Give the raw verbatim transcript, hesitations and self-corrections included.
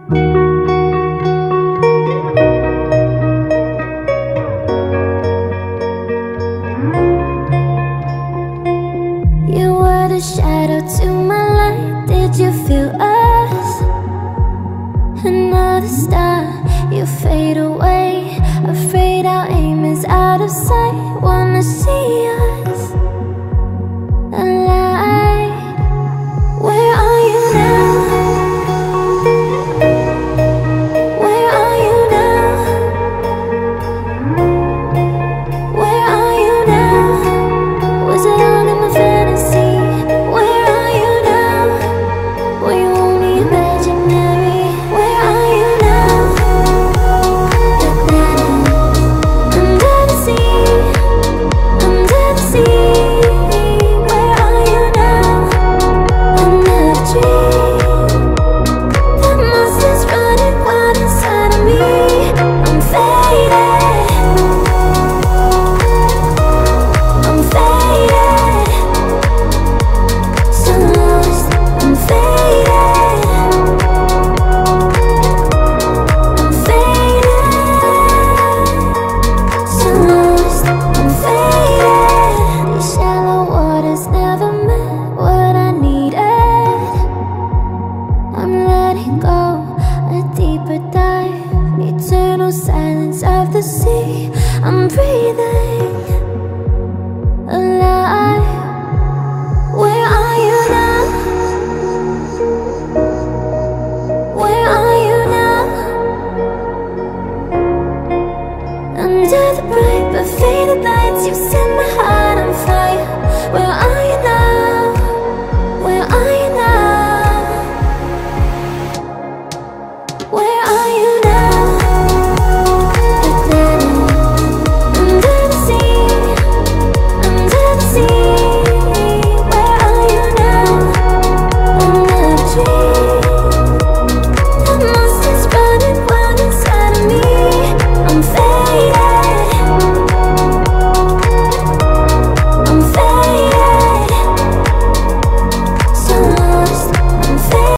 You were the shadow to my light. Did you feel us? Another star, you fade away. Afraid our aim is out of sight. Wanna see us